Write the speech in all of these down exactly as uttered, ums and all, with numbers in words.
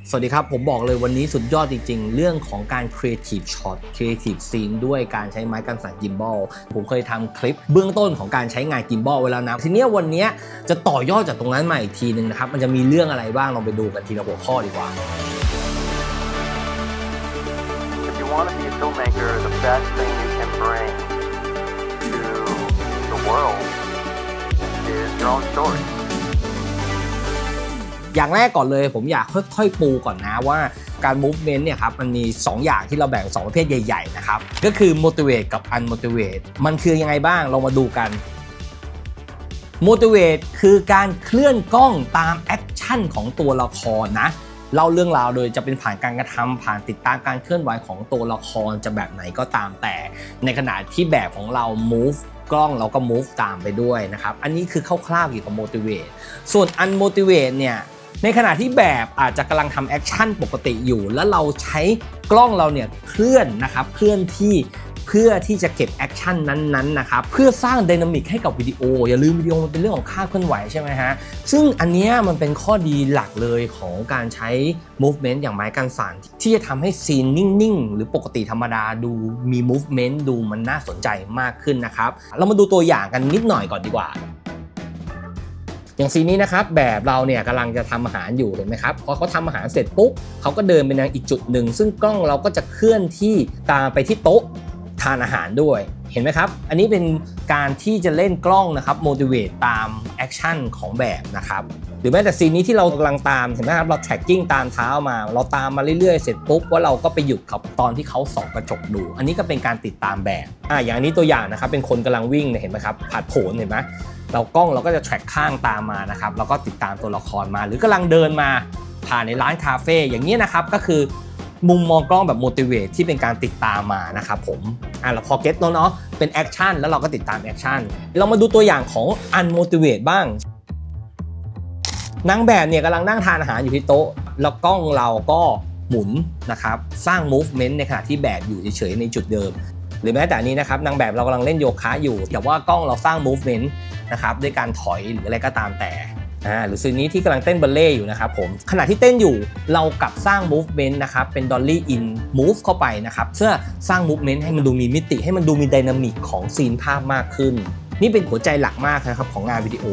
สวัสดีครับผมบอกเลยวันนี้สุดยอดจริงๆเรื่องของการ Creative Shot Creative Scene ด้วยการใช้ไม้กันสั่น Gimbal ผมเคยทำคลิปเบื้องต้นของการใช้งาน Gimbal ไว้แล้วนะทีนี้วันนี้จะต่อยอดจากตรงนั้นมาอีกทีนึงนะครับมันจะมีเรื่องอะไรบ้างลองไปดูกันทีละหัวข้อดีกว่า If you want to be a filmmaker, the best thing you can bring to the world is your own story. อย่างแรกก่อนเลยผมอยากค่อยๆปูก่อนนะว่าการ movement เนี่ยครับมันมีสองอย่างที่เราแบ่งสองประเภทใหญ่ๆนะครับก็คือ motivate กับ unmotivate มันคือยังไงบ้างเรามาดูกัน motivate คือการเคลื่อนกล้องตามแอคชั่นของตัวละครนะเล่าเรื่องราวโดยจะเป็นผ่านการกระทำผ่านติดตามการเคลื่อนไหวของตัวละครจะแบบไหนก็ตามแต่ในขณะที่แบบของเรา move กล้องเราก็ move ตามไปด้วยนะครับอันนี้คือคร่าวๆเกี่ยวกับ motivate ส่วน unmotivate เนี่ยในขณะที่แบบอาจจะกำลังทำแอคชั่นปกติอยู่แล้วเราใช้กล้องเราเนี่ยเคลื่อนนะครับเคลื่อนที่เพื่อที่จะเก็บแอคชั่นนั้นๆนะครับเพื่อสร้างไดนามิกให้กับวิดีโออย่าลืมวิดีโอมันเป็นเรื่องของค่าเคลื่อนไหวใช่ไหมฮะซึ่งอันนี้มันเป็นข้อดีหลักเลยของการใช้ movement อย่างไม้กันสั่นที่จะทำให้ซีนนิ่งๆหรือปกติธรรมดาดูมี movement ดูมันน่าสนใจมากขึ้นนะครับเรามาดูตัวอย่างกันนิดหน่อยก่อนดีกว่าอย่างซีนนี้นะครับแบบเราเนี่ยกำลังจะทำอาหารอยู่เห็นไหมครับพอเขาทำอาหารเสร็จปุ๊บเขาก็เดินไปยังอีกจุดหนึ่งซึ่งกล้องเราก็จะเคลื่อนที่ตามไปที่โต๊ะทานอาหารด้วยเห็นไหมครับอันนี้เป็นการที่จะเล่นกล้องนะครับ motivate ตามแอคชั่นของแบบนะครับหรือแม้แต่ซีนนี้ที่เรากำลังตามเห็นไหมครับเรา tracking ตามเท้ามาเราตามมาเรื่อยๆเสร็จปุ๊บว่าเราก็ไปหยุดกับตอนที่เขาส่องกระจกดูอันนี้ก็เป็นการติดตามแบบอ่าอย่างนี้ตัวอย่างนะครับเป็นคนกำลังวิ่งเห็นไหมครับผาดโผนเห็นไหมเรากล้องเราก็จะ track ข้างตามมานะครับแล้วก็ติดตามตัวละครมาหรือกำลังเดินมาผ่านในร้านคาเฟ่อย่างนี้นะครับก็คือมุมมองกล้องแบบ motivate ที่เป็นการติดตามมานะครับผมอ่ะเราพอเก็ตเนาะเป็นแอคชั่นแล้วเราก็ติดตามแอคชั่นเรามาดูตัวอย่างของ unmotivate บ้างนางแบบเนี่ยกำลังนั่งทานอาหารอยู่ที่โต๊ะแล้วกล้องเราก็หมุนนะครับสร้าง movement ในขณะที่แบบอยู่เฉยๆในจุดเดิมหรือแม้แต่นี้นะครับนางแบบเรากำลังเล่นโยคะอยู่แต่ว่ากล้องเราสร้าง movement นะครับด้วยการถอยหรืออะไรก็ตามแต่อ่าหรือซีนนี้ที่กำลังเต้นบัลเล่อยู่นะครับผมขณะที่เต้นอยู่เรากลับสร้าง movement นะครับเป็น dolly in move เข้าไปนะครับเพื่อสร้าง movement ให้มันดูมีมิติให้มันดูมีไดนามิกของซีนภาพมากขึ้นนี่เป็นหัวใจหลักมากนะครับของงานวิดีโอ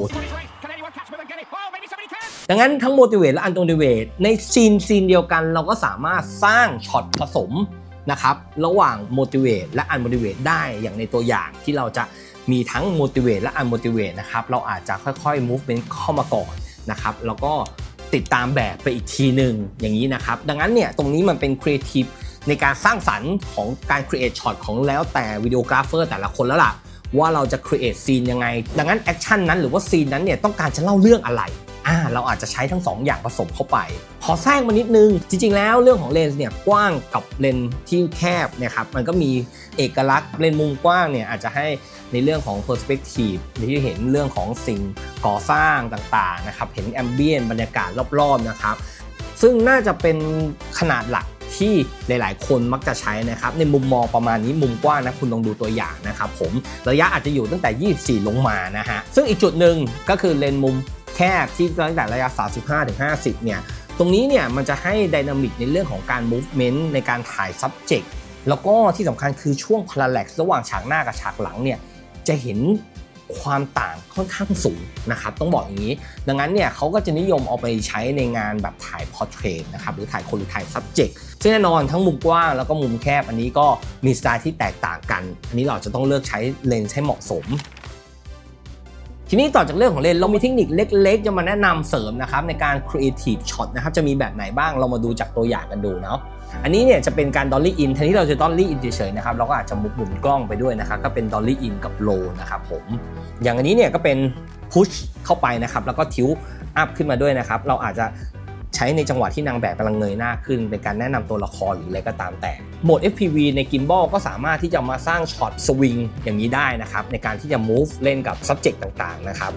ดังนั้นทั้ง motivate และ unmotivate ในซีนซีนเดียวกันเราก็สามารถสร้างช็อตผสมนะครับระหว่าง motivate และ unmotivate ได้อย่างในตัวอย่างที่เราจะมีทั้ง motivate และ unmotivate นะครับเราอาจจะค่อยๆ movement เข้ามาก่อนนะครับแล้วก็ติดตามแบบไปอีกทีหนึ่งอย่างนี้นะครับดังนั้นเนี่ยตรงนี้มันเป็น creative ในการสร้างสรรค์ของการ create shot ของแล้วแต่วิดีโอกราฟเฟอร์แต่ละคนแล้วล่ะว่าเราจะ create scene ยังไงดังนั้น action นั้นหรือว่า scene นั้นเนี่ยต้องการจะเล่าเรื่องอะไรอ่าเราอาจจะใช้ทั้งสองอย่างผสมเข้าไปขอแทรกมานิดนึงจริงๆแล้วเรื่องของเลนส์เนี่ยกว้างกับเลนส์ที่แคบเนี่ยครับมันก็มีเอกลักษณ์เลนส์มุมกว้างเนี่ยอาจจะให้ในเรื่องของ perspective ที่เห็นเรื่องของสิ่งก่อสร้างต่างๆนะครับเห็นแอมเบียนบรรยากาศรอบๆนะครับซึ่งน่าจะเป็นขนาดหลักที่หลายๆคนมักจะใช้นะครับในมุมมองประมาณนี้มุมกว้างนะคุณลองดูตัวอย่างนะครับผมระยะอาจจะอยู่ตั้งแต่ยี่สิบสี่ลงมานะฮะซึ่งอีกจุดหนึ่งก็คือเลนส์มุมแคบที่ตั้งแต่ระยะสามสิบห้าถึงห้าสิบเนี่ยตรงนี้เนี่ยมันจะให้ไดนามิกในเรื่องของการ movement ในการถ่าย subject แล้วก็ที่สำคัญคือช่วง parallax ระหว่างฉากหน้ากับฉากหลังเนี่ยจะเห็นความต่างค่อนข้างสูงนะครับต้องบอกอย่างนี้ดังนั้นเนี่ยเขาก็จะนิยมเอาไปใช้ในงานแบบถ่าย portrait นะครับหรือถ่ายคนหรือถ่าย subject ซึ่งแน่นอนทั้งมุมกว้างแล้วก็มุมแคบอันนี้ก็มีสไตล์ที่แตกต่างกันอันนี้เราจะต้องเลือกใช้เลนส์ให้เหมาะสมทีนี้ต่อจากเรื่องของเลนส์เรามีเทคนิคเล็กๆจะมาแนะนำเสริมนะครับในการ creative shot นะครับจะมีแบบไหนบ้างเรามาดูจากตัวอย่างกันดูเนาะอันนี้เนี่ยจะเป็นการ dolly in แทนที่เราจะ dolly in เฉยๆนะครับเราก็อาจจะหมุนกล้องไปด้วยนะครับก็เป็น dolly in กับ low นะครับผมอย่างอันนี้เนี่ยก็เป็น push เข้าไปนะครับแล้วก็ทิว up ขึ้นมาด้วยนะครับเราอาจจะใช้ในจังหวะที่นางแบบกำลังเงยหน้าขึ้นเป็นการแนะนำตัวละครหรืออะไรก็ตามแต่โหมด เอฟ พี วี ใน Gimbal ก็สามารถที่จะมาสร้างช็อตสวิงอย่างนี้ได้นะครับในการที่จะ move เล่นกับ subject ต่างๆนะครับ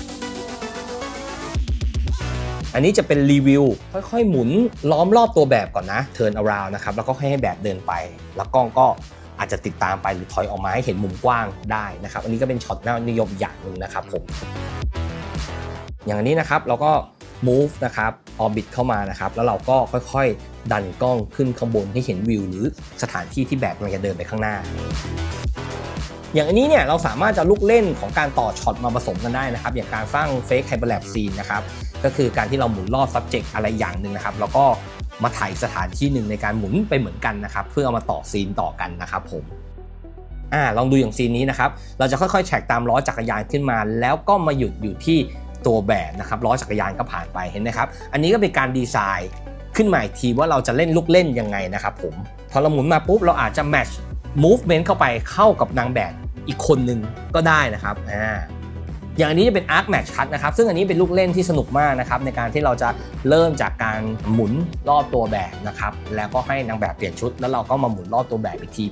อันนี้จะเป็นรีวิวค่อยๆหมุนล้อมรอบตัวแบบก่อนนะ turn around นะครับแล้วก็ให้แบบเดินไปแล้วกล้องก็อาจจะติดตามไปหรือถอยออกมาให้เห็นมุมกว้างได้นะครับอันนี้ก็เป็นช็อตน่านิยมอย่างหนึ่งนะครับผมอย่างนี้นะครับเราก็ move นะครับ orbit เข้ามานะครับแล้วเราก็ค่อยๆดันกล้องขึ้นข้างบนให้เห็นวิวหรือสถานที่ที่แบบมันจะเดินไปข้างหน้าอย่างอันนี้เนี่ยเราสามารถจะลูกเล่นของการต่อช็อตมาผสมกันได้นะครับอย่างการสร้าง fake hyperlapse scene นะครับก็คือการที่เราหมุนรอบ subject อะไรอย่างหนึ่งนะครับแล้วก็มาถ่ายสถานที่หนึ่งในการหมุนไปเหมือนกันนะครับเพื่อเอามาต่อซีนต่อกันนะครับผมอ่าลองดูอย่างซีนนี้นะครับเราจะค่อยๆแทร็กตามล้อจักรยานขึ้นมาแล้วก็มาหยุดอยู่ที่ตัวแบบนะครับล้อจักรยานก็ผ่านไปเห็นไหมครับอันนี้ก็เป็นการดีไซน์ขึ้นมาอีกทีว่าเราจะเล่นลูกเล่นยังไงนะครับผมพอเราหมุนมาปุ๊บเราอาจจะ match movement เข้าไปเข้ากับนางแบบอีกคนหนึ่งก็ได้นะครับอ่าอย่างอันนี้จะเป็น arc match cut นะครับซึ่งอันนี้เป็นลูกเล่นที่สนุกมากนะครับในการที่เราจะเริ่มจากการหมุนรอบตัวแบบนะครับแล้วก็ให้นางแบบเปลี่ยนชุดแล้วเราก็มาหมุนรอบตัวแบบอีกที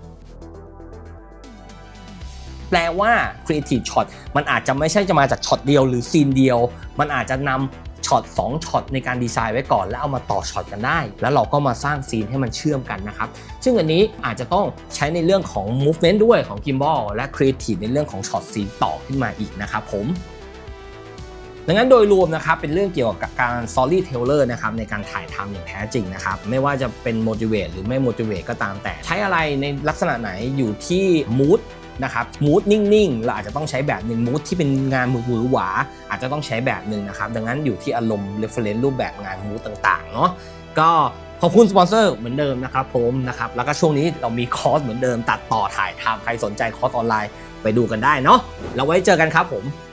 แปลว่า creative shot มันอาจจะไม่ใช่จะมาจากช็อตเดียวหรือซีนเดียวมันอาจจะนำช็อตสองช็อตในการดีไซน์ไว้ก่อนแล้วเอามาต่อช็อตกันได้แล้วเราก็มาสร้างซีนให้มันเชื่อมกันนะครับซึ่งอันนี้อาจจะต้องใช้ในเรื่องของ movement ด้วยของ gimbal และ creative ในเรื่องของช็อตซีนต่อขึ้นมาอีกนะครับผมดังนั้นโดยรวมนะครับเป็นเรื่องเกี่ยวกับการ storyteller นะครับในการถ่ายทำอย่างแท้จริงนะครับไม่ว่าจะเป็น motivate หรือไม่ motivate ก็ตามแต่ใช้อะไรในลักษณะไหนอยู่ที่ moodนะครับมูดนิ่งๆเราอาจจะต้องใช้แบบหนึ่งมูดที่เป็นงานมือหวือหวาอาจจะต้องใช้แบบหนึ่งนะครับดังนั้นอยู่ที่อารมณ์ reference รูปแบบงานมูดต่างๆเนาะก็ขอบคุณสปอนเซอร์เหมือนเดิมนะครับผมนะครับแล้วก็ช่วงนี้เรามีคอร์สเหมือนเดิมตัดต่อถ่ายทำใครสนใจคอร์สออนไลน์ไปดูกันได้เนาะแล้วไว้เจอกันครับผม